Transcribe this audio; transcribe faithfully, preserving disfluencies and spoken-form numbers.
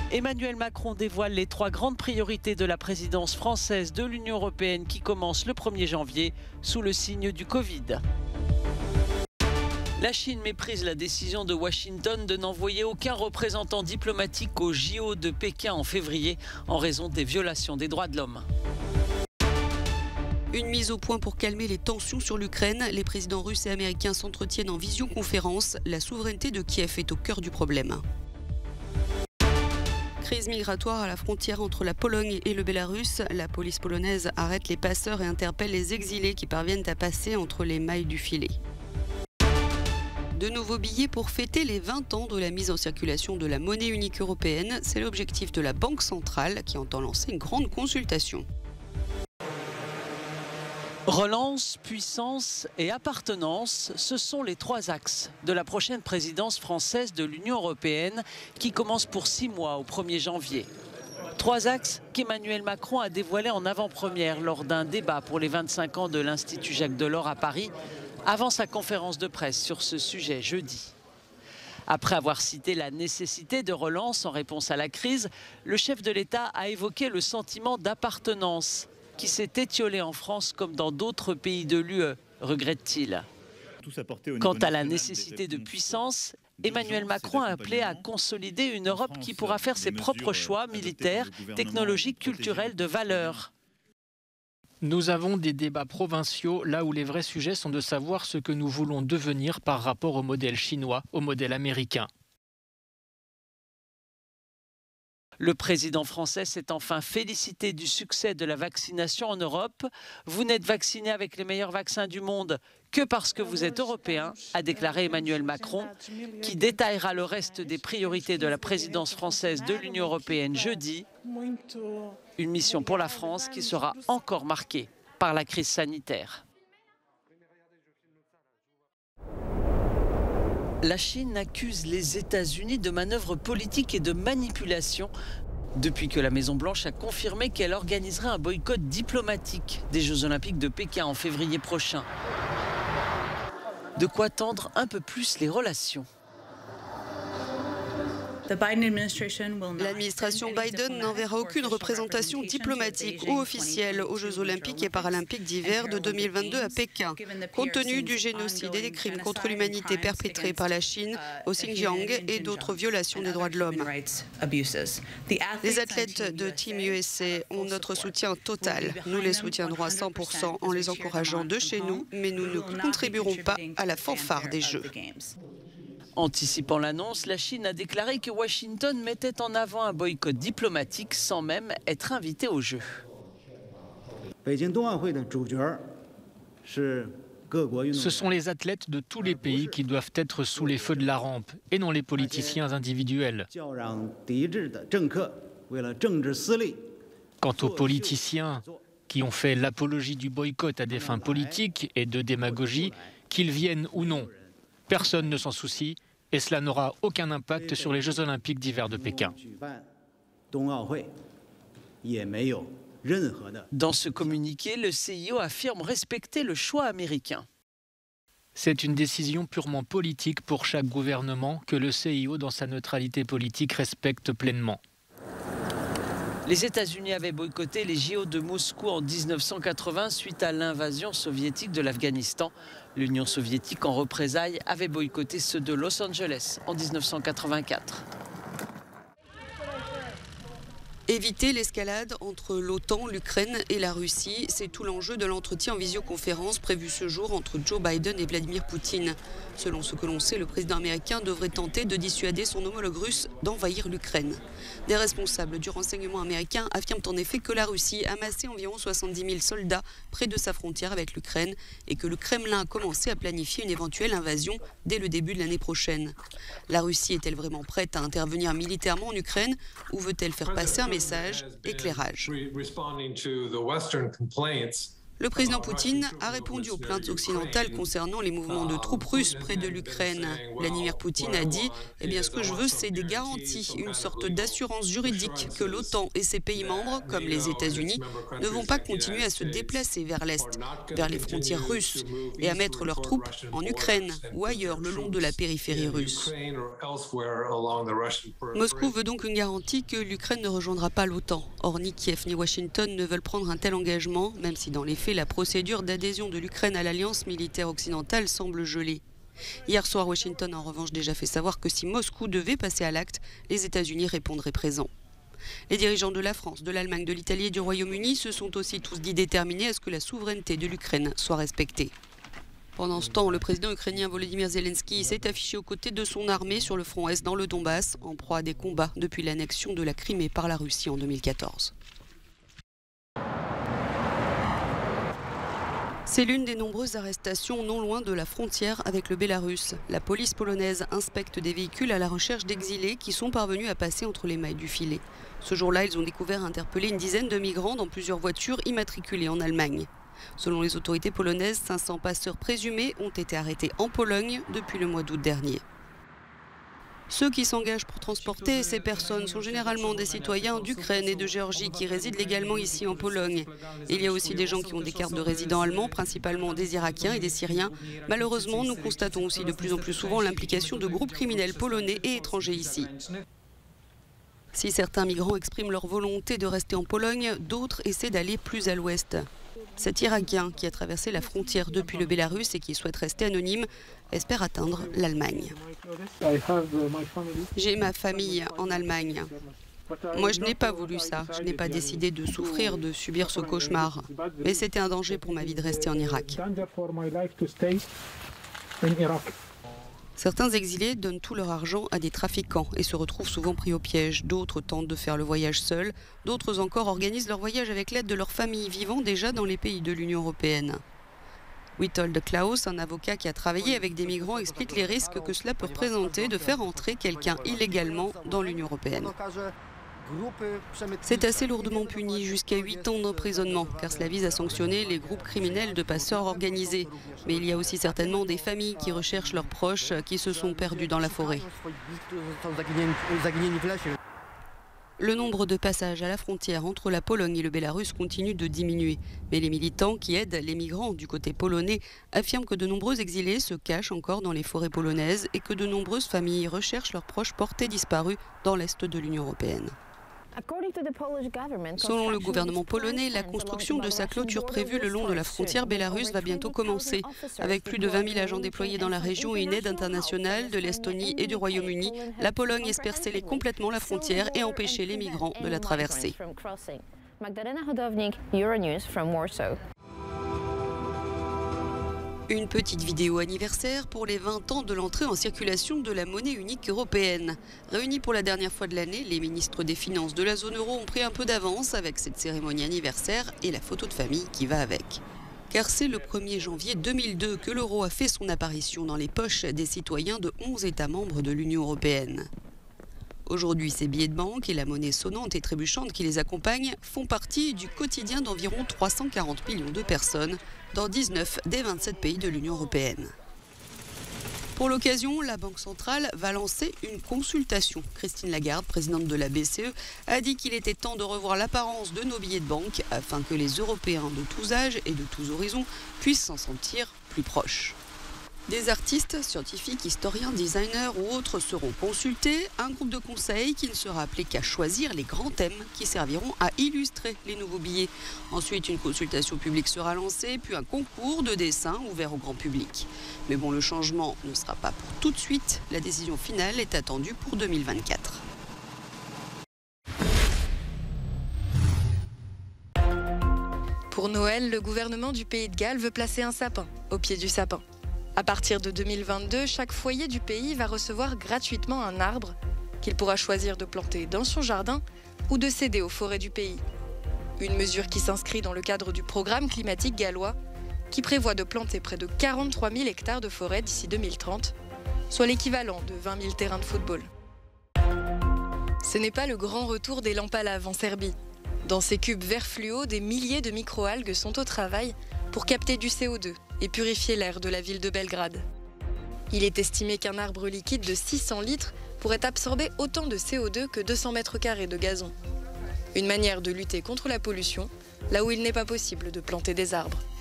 Emmanuel Macron dévoile les trois grandes priorités de la présidence française de l'Union européenne qui commence le premier janvier sous le signe du Covid. La Chine méprise la décision de Washington de n'envoyer aucun représentant diplomatique au J O de Pékin en février en raison des violations des droits de l'homme. Une mise au point pour calmer les tensions sur l'Ukraine. Les présidents russes et américains s'entretiennent en visioconférence. La souveraineté de Kiev est au cœur du problème. Crise migratoire à la frontière entre la Pologne et le Bélarus. La police polonaise arrête les passeurs et interpelle les exilés qui parviennent à passer entre les mailles du filet. De nouveaux billets pour fêter les vingt ans de la mise en circulation de la monnaie unique européenne. C'est l'objectif de la Banque centrale qui entend lancer une grande consultation. Relance, puissance et appartenance, ce sont les trois axes de la prochaine présidence française de l'Union européenne qui commence pour six mois au premier janvier. Trois axes qu'Emmanuel Macron a dévoilés en avant-première lors d'un débat pour les vingt-cinq ans de l'Institut Jacques Delors à Paris, avant sa conférence de presse sur ce sujet jeudi. Après avoir cité la nécessité de relance en réponse à la crise, le chef de l'État a évoqué le sentiment d'appartenance qui s'est étiolé en France comme dans d'autres pays de l'U E, regrette-t-il. Quant à la nécessité de puissance, Emmanuel Macron a appelé à consolider une Europe qui pourra faire ses propres choix militaires, technologiques, culturels, de valeurs. Nous avons des débats provinciaux là où les vrais sujets sont de savoir ce que nous voulons devenir par rapport au modèle chinois, au modèle américain. Le président français s'est enfin félicité du succès de la vaccination en Europe. Vous n'êtes vacciné avec les meilleurs vaccins du monde que parce que vous êtes européen, a déclaré Emmanuel Macron, qui détaillera le reste des priorités de la présidence française de l'Union européenne jeudi. Une mission pour la France qui sera encore marquée par la crise sanitaire. La Chine accuse les États-Unis de manœuvres politiques et de manipulation depuis que la Maison-Blanche a confirmé qu'elle organiserait un boycott diplomatique des Jeux Olympiques de Pékin en février prochain. De quoi tendre un peu plus les relations. L'administration Biden n'enverra aucune représentation diplomatique ou officielle aux Jeux olympiques et paralympiques d'hiver de deux mille vingt-deux à Pékin, compte tenu du génocide et des crimes contre l'humanité perpétrés par la Chine au Xinjiang et d'autres violations des droits de l'homme. Les athlètes de Team U S A ont notre soutien total. Nous les soutiendrons à cent pour cent en les encourageant de chez nous, mais nous ne contribuerons pas à la fanfare des Jeux. Anticipant l'annonce, la Chine a déclaré que Washington mettait en avant un boycott diplomatique sans même être invité aux Jeux. Ce sont les athlètes de tous les pays qui doivent être sous les feux de la rampe et non les politiciens individuels. Quant aux politiciens qui ont fait l'apologie du boycott à des fins politiques et de démagogie, qu'ils viennent ou non, personne ne s'en soucie. Et cela n'aura aucun impact sur les Jeux Olympiques d'hiver de Pékin. Dans ce communiqué, le C I O affirme respecter le choix américain. C'est une décision purement politique pour chaque gouvernement que le C I O, dans sa neutralité politique, respecte pleinement. Les États-Unis avaient boycotté les J O de Moscou en mille neuf cent quatre-vingts suite à l'invasion soviétique de l'Afghanistan. L'Union soviétique, en représailles, avait boycotté ceux de Los Angeles en mille neuf cent quatre-vingt-quatre. Éviter l'escalade entre l'OTAN, l'Ukraine et la Russie, c'est tout l'enjeu de l'entretien en visioconférence prévu ce jour entre Joe Biden et Vladimir Poutine. Selon ce que l'on sait, le président américain devrait tenter de dissuader son homologue russe d'envahir l'Ukraine. Des responsables du renseignement américain affirment en effet que la Russie a amassé environ soixante-dix mille soldats près de sa frontière avec l'Ukraine et que le Kremlin a commencé à planifier une éventuelle invasion dès le début de l'année prochaine. La Russie est-elle vraiment prête à intervenir militairement en Ukraine ou veut-elle faire passer un message? Éclairage. Le président Poutine a répondu aux plaintes occidentales concernant les mouvements de troupes russes près de l'Ukraine. Vladimir Poutine a dit « Eh bien, ce que je veux, c'est des garanties, une sorte d'assurance juridique que l'OTAN et ses pays membres, comme les États-Unis, ne vont pas continuer à se déplacer vers l'Est, vers les frontières russes, et à mettre leurs troupes en Ukraine ou ailleurs le long de la périphérie russe. » Moscou veut donc une garantie que l'Ukraine ne rejoindra pas l'OTAN. Or, ni Kiev ni Washington ne veulent prendre un tel engagement, même si dans les faits, la procédure d'adhésion de l'Ukraine à l'alliance militaire occidentale semble gelée. Hier soir, Washington a en revanche déjà fait savoir que si Moscou devait passer à l'acte, les États-Unis répondraient présents. Les dirigeants de la France, de l'Allemagne, de l'Italie et du Royaume-Uni se sont aussi tous dit déterminés à ce que la souveraineté de l'Ukraine soit respectée. Pendant ce temps, le président ukrainien Volodymyr Zelensky s'est affiché aux côtés de son armée sur le front Est dans le Donbass, en proie à des combats depuis l'annexion de la Crimée par la Russie en deux mille quatorze. C'est l'une des nombreuses arrestations non loin de la frontière avec le Bélarus. La police polonaise inspecte des véhicules à la recherche d'exilés qui sont parvenus à passer entre les mailles du filet. Ce jour-là, ils ont découvert et interpellé une dizaine de migrants dans plusieurs voitures immatriculées en Allemagne. Selon les autorités polonaises, cinq cents passeurs présumés ont été arrêtés en Pologne depuis le mois d'août dernier. Ceux qui s'engagent pour transporter ces personnes sont généralement des citoyens d'Ukraine et de Géorgie qui résident légalement ici en Pologne. Il y a aussi des gens qui ont des cartes de résidents allemands, principalement des Irakiens et des Syriens. Malheureusement, nous constatons aussi de plus en plus souvent l'implication de groupes criminels polonais et étrangers ici. Si certains migrants expriment leur volonté de rester en Pologne, d'autres essaient d'aller plus à l'ouest. Cet Irakien qui a traversé la frontière depuis le Bélarus et qui souhaite rester anonyme espère atteindre l'Allemagne. J'ai ma famille en Allemagne. Moi, je n'ai pas voulu ça. Je n'ai pas décidé de souffrir, de subir ce cauchemar. Mais c'était un danger pour ma vie de rester en Irak. Certains exilés donnent tout leur argent à des trafiquants et se retrouvent souvent pris au piège. D'autres tentent de faire le voyage seuls. D'autres encore organisent leur voyage avec l'aide de leur famille vivant déjà dans les pays de l'Union européenne. Witold Klaus, un avocat qui a travaillé avec des migrants, explique les risques que cela peut représenter de faire entrer quelqu'un illégalement dans l'Union européenne. C'est assez lourdement puni, jusqu'à huit ans d'emprisonnement, car cela vise à sanctionner les groupes criminels de passeurs organisés. Mais il y a aussi certainement des familles qui recherchent leurs proches qui se sont perdus dans la forêt. Le nombre de passages à la frontière entre la Pologne et le Bélarus continue de diminuer. Mais les militants qui aident les migrants du côté polonais affirment que de nombreux exilés se cachent encore dans les forêts polonaises et que de nombreuses familles recherchent leurs proches portés disparus dans l'est de l'Union européenne. Selon le gouvernement polonais, la construction de sa clôture prévue le long de la frontière bélarusse va bientôt commencer. Avec plus de vingt mille agents déployés dans la région et une aide internationale de l'Estonie et du Royaume-Uni, la Pologne espère sceller complètement la frontière et empêcher les migrants de la traverser. Une petite vidéo anniversaire pour les vingt ans de l'entrée en circulation de la monnaie unique européenne. Réunis pour la dernière fois de l'année, les ministres des Finances de la zone euro ont pris un peu d'avance avec cette cérémonie anniversaire et la photo de famille qui va avec. Car c'est le premier janvier deux mille deux que l'euro a fait son apparition dans les poches des citoyens de onze États membres de l'Union européenne. Aujourd'hui, ces billets de banque et la monnaie sonnante et trébuchante qui les accompagnent font partie du quotidien d'environ trois cent quarante millions de personnes dans dix-neuf des vingt-sept pays de l'Union européenne. Pour l'occasion, la Banque centrale va lancer une consultation. Christine Lagarde, présidente de la B C E, a dit qu'il était temps de revoir l'apparence de nos billets de banque afin que les Européens de tous âges et de tous horizons puissent s'en sentir plus proches. Des artistes, scientifiques, historiens, designers ou autres seront consultés. Un groupe de conseil qui ne sera appelé qu'à choisir les grands thèmes qui serviront à illustrer les nouveaux billets. Ensuite, une consultation publique sera lancée, puis un concours de dessin ouvert au grand public. Mais bon, le changement ne sera pas pour tout de suite. La décision finale est attendue pour deux mille vingt-quatre. Pour Noël, le gouvernement du Pays de Galles veut placer un sapin au pied du sapin. À partir de deux mille vingt-deux, chaque foyer du pays va recevoir gratuitement un arbre qu'il pourra choisir de planter dans son jardin ou de céder aux forêts du pays. Une mesure qui s'inscrit dans le cadre du programme climatique gallois qui prévoit de planter près de quarante-trois mille hectares de forêt d'ici deux mille trente, soit l'équivalent de vingt mille terrains de football. Ce n'est pas le grand retour des lampes à lave en Serbie. Dans ces cubes vert fluo, des milliers de microalgues sont au travail pour capter du C O deux et purifier l'air de la ville de Belgrade. Il est estimé qu'un arbre liquide de six cents litres pourrait absorber autant de C O deux que deux cents mètres carrés de gazon. Une manière de lutter contre la pollution, là où il n'est pas possible de planter des arbres.